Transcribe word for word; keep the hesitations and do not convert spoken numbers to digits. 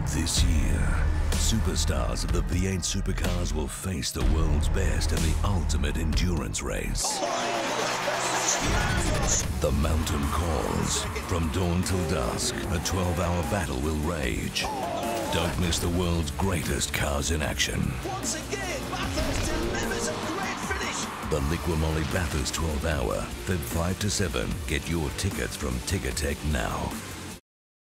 This year, superstars of the V eight supercars will face the world's best in the ultimate endurance race. The mountain calls. From dawn till dusk, a twelve hour battle will rage. Don't miss the world's greatest cars in action. Once again, Bathurst delivers a great finish. The Liqui-Moly Bathurst twelve hour, February fifth to seventh. Get your tickets from Ticketek now.